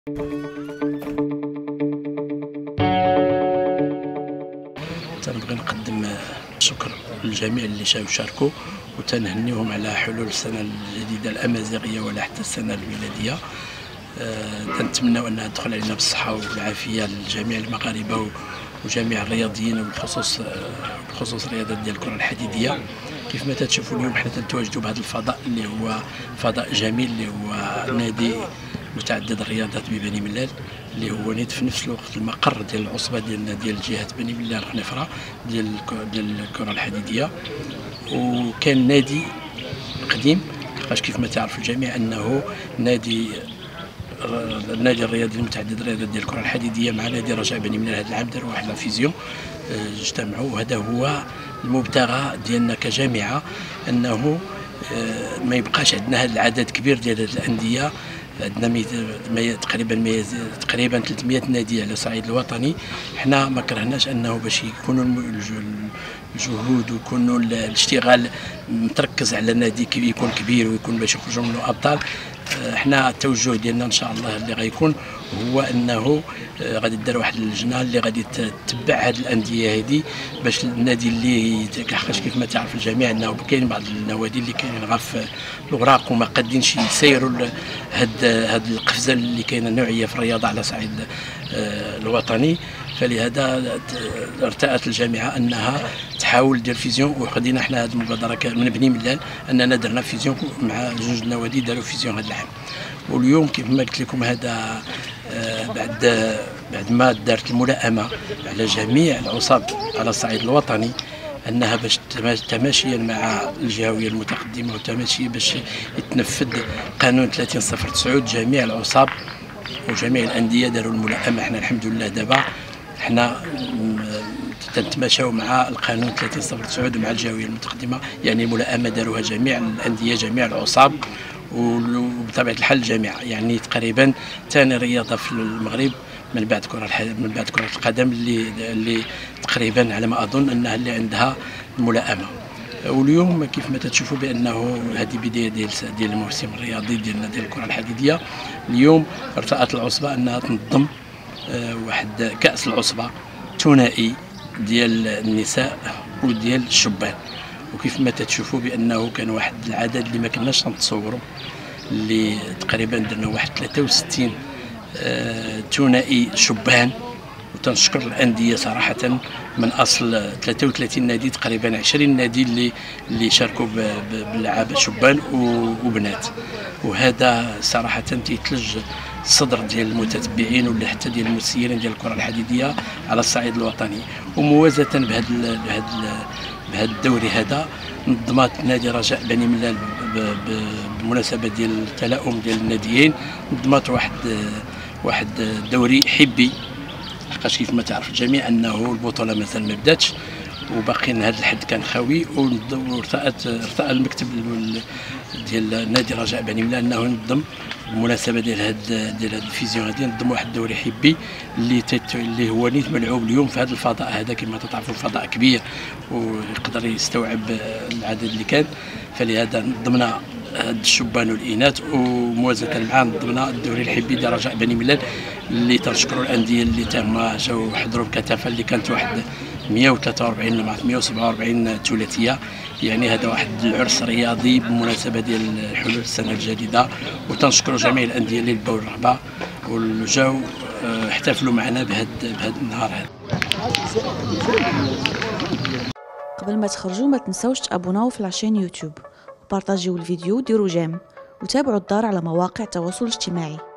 تنبغي نقدم الشكر للجميع اللي شاركوا وتنهنيهم على حلول السنة الجديدة الأمازيغية ولا حتى السنة الميلادية. تنتمناو أنها تدخل علينا بالصحة والعافية لجميع المغاربة وجميع الرياضيين وبالخصوص الرياضة ديال الكرة الحديدية. كيف ما تشوفوا اليوم حنا تنتواجدوا بهذا الفضاء اللي هو فضاء جميل، اللي هو نادي متعدد الرياضات ببني ملال، اللي هو في نفس الوقت المقر ديال العصبه ديال جهه بني ملال خنيفره ديال الكره الحديديه. وكان نادي قديم، كيف ما تعرف الجميع انه النادي الرياضي المتعدد الرياضات ديال الكره الحديديه مع نادي رجاء بني ملال هذا العام داروا واحد لافيزيون، اجتمعوا، وهذا هو المبتغى ديالنا كجامعه، انه ما يبقاش عندنا هذا العدد كبير ديال الانديه. عندنا تقريبا 300 نادي على الصعيد الوطني. حنا ما كرهناش انه باش يكونوا الجهود ويكونوا الاشتغال متركز على نادي يكون كبير ويكون باش يخرجوا منه ابطال. حنا التوجه ديالنا ان شاء الله اللي غيكون هو انه غادي دار واحد اللجنه اللي غادي تتبع هذه الانديه هذه، باش النادي اللي كيف ما تعرف الجميع انه كاين بعض النوادي اللي كاينين غا في الاوراق وما قادينش يسيروا هاد القفزه اللي كاينه نوعيه في الرياضه على صعيد الوطني. فلهذا ارتأت الجامعه انها تحاول دير فيزيون، وخدينا حنا هذه المبادره من بني ملال اننا درنا فيزيون مع جوج نوادي داروا فيزيون هذا العام. واليوم كيف ما قلت لكم هذا بعد ما دارت الملائمه على جميع العصاب على الصعيد الوطني، انها باش تماشيا مع الجهويه المتقدمه وتماشيا باش يتنفذ قانون 3009. جميع العصاب وجميع الانديه داروا الملائمه. احنا الحمد لله دابا حنا تنتماشاو مع القانون 3009 ومع الجهويه المتقدمه، يعني الملائمه داروها جميع الانديه جميع العصاب وبطبيعه الحال الجامعه. يعني تقريبا ثاني رياضه في المغرب من بعد كره القدم اللي تقريبا على ما اظن انها اللي عندها الملائمه. واليوم كيف ما تشوفوا بانه هذه بدايه ديال الموسم الرياضي ديالنا ديال الكره الحديديه. اليوم ارتأت العصبه انها تنظم واحد كاس العصبه ثنائي ديال النساء وديال الشبان. وكيف ما تشوفوا بانه كان واحد العدد اللي ما كناش نتصوروا، اللي تقريبا درنا واحد 63 ثنائي شبان. وتنشكر الانديه صراحه من اصل 33 نادي، تقريبا 20 نادي اللي شاركوا باللعابه شبان وبنات. وهذا صراحه تيثلج الصدر ديال المتتبعين ولا حتى ديال المسيرين ديال الكره الحديديه على الصعيد الوطني. وموازاه بهذا الدوري هذا نظمت نادي رجاء بني ملال بالمناسبه ديال التلاؤم ديال الناديين، نظمت واحد دوري حبي، لحقاش كيف ما تعرف الجميع انه البطوله مثلا ما بداتش وباقيين هذا الحد كان خاوي. ارتأى المكتب ديال نادي رجاء بني ملال انه ينظم بالمناسبه ديال هذه الفيزيون هذه، نظم واحد الدوري حبي اللي هو نيت ملعوب اليوم في هذا الفضاء هذا. كما تعرفوا فضاء كبير ويقدر يستوعب العدد اللي كان. فلهذا نظمنا الشبان والاناث، وموازاه معاه نظمنا الدوري الحبي ديال رجاء بني ملال، اللي تنشكروا الانديه اللي تما جاوا حضروا بكثافه، اللي كانت واحد 143 مع 147 ثلاثيه. يعني هذا واحد العرس رياضي بمناسبه ديال حلول السنه الجديده. وتنشكروا جميع الانديه اللي لبوا الرغبه وجاوا احتفلوا معنا بهذا النهار هذا. قبل ما تخرجوا ما تنسوش تابوناو في العشان يوتيوب وبارطاجيو الفيديو وديروا جيم وتابعوا الدار على مواقع التواصل الاجتماعي.